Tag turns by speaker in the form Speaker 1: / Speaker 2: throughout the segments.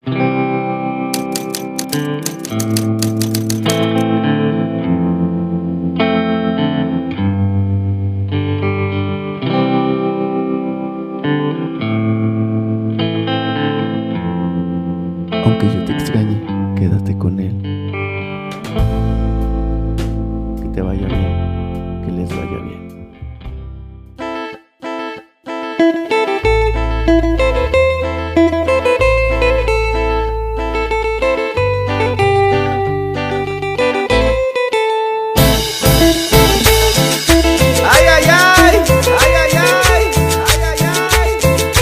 Speaker 1: Aunque yo te extrañe, quédate con él. Que te vaya bien, que les vaya bien.
Speaker 2: Ay, ay, ay, ay, ay, ay, ay, ay, ay.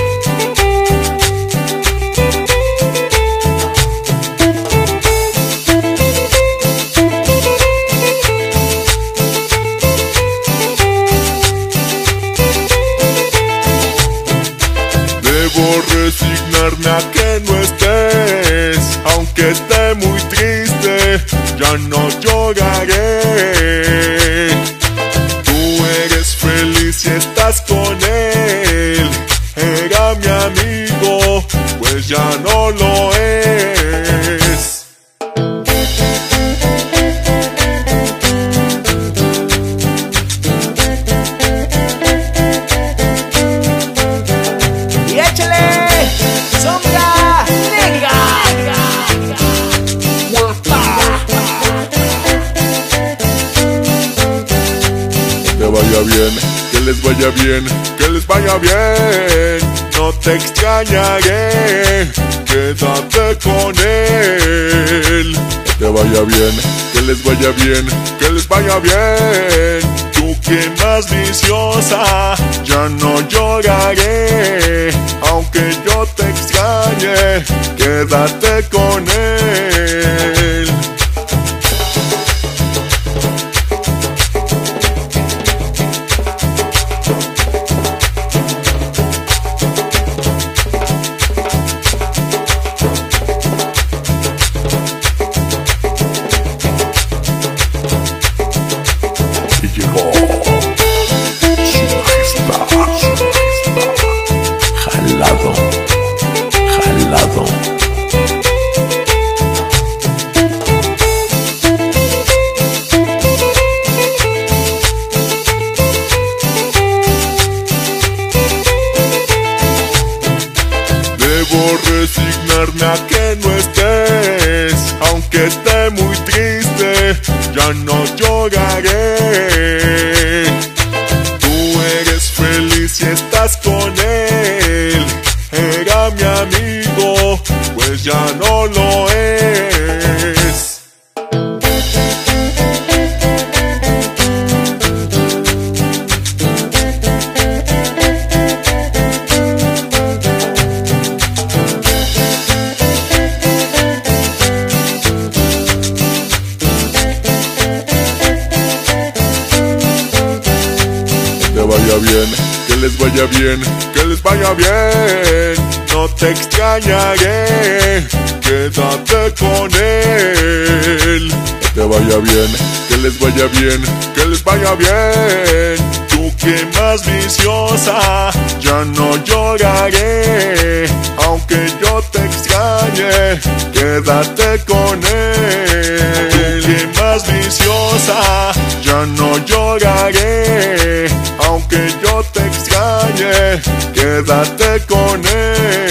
Speaker 3: Debo resignarme a que no estés, aunque esté muy triste, ya no lloraré. Tú eres feliz y estás con él, era mi amigo, pues ya no lo es.
Speaker 2: Y échale sombra negra.
Speaker 3: Que vaya bien, que les vaya bien, que les vaya bien. No te extrañaré, quédate con él. Que te vaya bien, que les vaya bien, que les vaya bien. Tú que más viciosa, ya no lloraré. Aunque yo te extrañe, quédate con él. Y llegó su majestad, jalado, jalado. Debo resignarme a que no estés, aunque esté muy triste, ya no lloraré. Tú eres feliz y estás con él, era mi amigo, pues ya no lo es. Que vaya bien, que les vaya bien, que les vaya bien. No te extrañaré, quédate con él. Que te vaya bien, que les vaya bien, que les vaya bien. Tú que más viciosa, ya no lloraré. Aunque yo te extrañe, quédate con él. Tú que más viciosa, ya no lloraré. Aunque yo te extrañe, quédate con él.